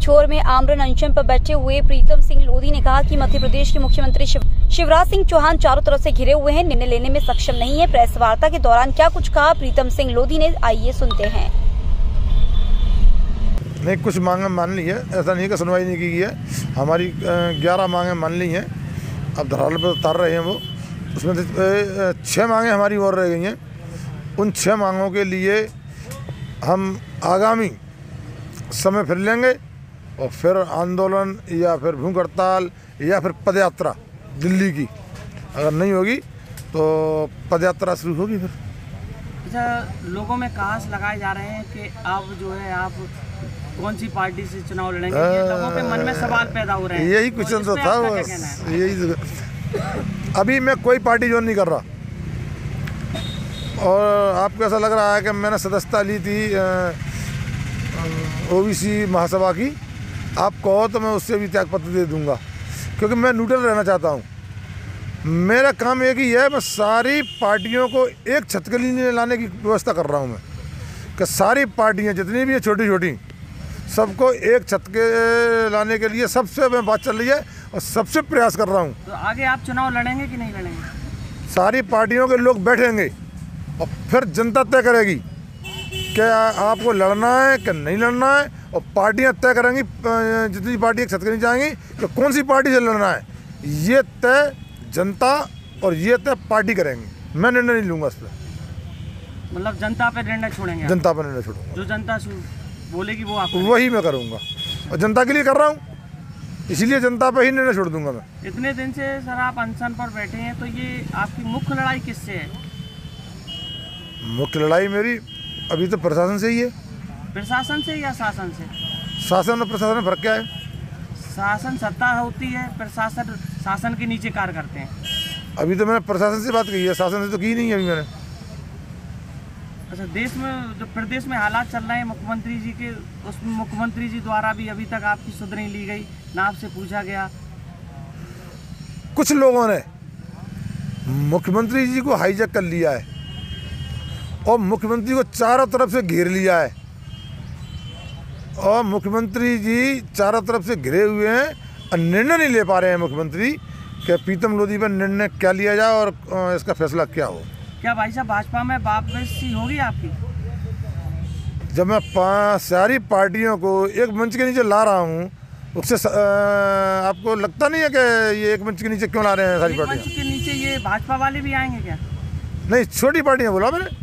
छोर में आमरण अनशन पर बैठे हुए प्रीतम सिंह लोधी ने कहा कि मध्य प्रदेश के मुख्यमंत्री शिवराज सिंह चौहान चारों तरफ से घिरे हुए हैं, निर्णय लेने में सक्षम नहीं है। प्रेस वार्ता के दौरान क्या कुछ कहा प्रीतम सिंह लोधी ने, आइए सुनते हैं। नहीं, कुछ मांगे मान ली है, ऐसा नहीं कि सुनवाई नहीं की है। हमारी 11 मांगे मान ली हैं, अब धरातल पर उतार रहे हैं वो। उसमें से 6 मांगे हमारी और रह गई हैं। उन 6 मांगों के लिए हम आगामी समय फिर लेंगे और फिर आंदोलन या फिर भूख हड़ताल या फिर पदयात्रा दिल्ली की अगर नहीं होगी तो पदयात्रा शुरू होगी फिर। अच्छा, लोगों में कहास लगाए जा रहे हैं कि आप जो है आप कौन सी पार्टी से चुनाव लड़ेंगे, ये लोगों के मन में सवाल पैदा हो रहे हैं। यही क्वेश्चन तो था, यही। अभी मैं कोई पार्टी ज्वाइन नहीं कर रहा और आपको ऐसा लग रहा है कि मैंने सदस्यता ली थी ओबीसी महासभा की। आप कहो तो मैं उससे भी त्यागपत्र दे दूंगा, क्योंकि मैं न्यूट्रल रहना चाहता हूँ। मेरा काम एक ही है, मैं सारी पार्टियों को एक छत के नीचे लाने की व्यवस्था कर रहा हूँ। मैं कि सारी पार्टियाँ जितनी भी है छोटी छोटी, सबको एक छत के लाने के लिए सबसे मैं बात चल रही है और सबसे प्रयास कर रहा हूँ। तो आगे आप चुनाव लड़ेंगे कि नहीं लड़ेंगे? सारी पार्टियों के लोग बैठेंगे और फिर जनता तय करेगी कि आपको लड़ना है कि नहीं लड़ना है, और पार्टियां तय करेंगी, जितनी पार्टी एक छत के नीचे आएंगी कि कौन सी पार्टी से लड़ना है। ये तय जनता और ये तय पार्टी करेंगे। मैं निर्णय नहीं लूँगा इस पर। मतलब जनता पे निर्णय छोड़ेंगे? जनता पर निर्णय छोड़ूंगा। जो जनता बोलेगी वो आपको, वही मैं करूँगा और जनता के लिए कर रहा हूँ, इसीलिए जनता पे ही निर्णय छोड़ दूंगा मैं। इतने दिन से सर आप अनशन पर बैठे हैं, तो ये आपकी मुख्य लड़ाई किससे है? मुख्य लड़ाई मेरी अभी तो प्रशासन से ही है। प्रशासन से या शासन से? शासन और प्रशासन में फर्क क्या है? शासन सत्ता होती है, प्रशासन शासन के नीचे कार्य करते हैं। अभी तो मैंने प्रशासन से बात की है, शासन से तो की नहीं है अभी मैंने। अच्छा, देश में जो प्रदेश में हालात चल रहे हैं मुख्यमंत्री जी के, उसमें मुख्यमंत्री जी द्वारा भी अभी तक आपकी सुध नहीं ली गई, ना आपसे पूछा गया। कुछ लोगों ने मुख्यमंत्री जी को हाईजैक कर लिया है और मुख्यमंत्री को चारों तरफ से घेर लिया है, और मुख्यमंत्री जी चारों तरफ से घिरे हुए हैं और निर्णय नहीं ले पा रहे हैं मुख्यमंत्री कि प्रीतम लोधी पर निर्णय क्या लिया जाए और इसका फैसला क्या हो। क्या भाई साहब भाजपा में वापसी होगी आपकी? जब मैं सारी पार्टियों को एक मंच के नीचे ला रहा हूँ, उससे आपको लगता नहीं है कि ये एक मंच के नीचे क्यों ला रहे हैं सारी पार्टियाँ? मंच के नीचे ये भाजपा वाले भी आएंगे क्या? नहीं, छोटी पार्टियाँ बोला मैंने।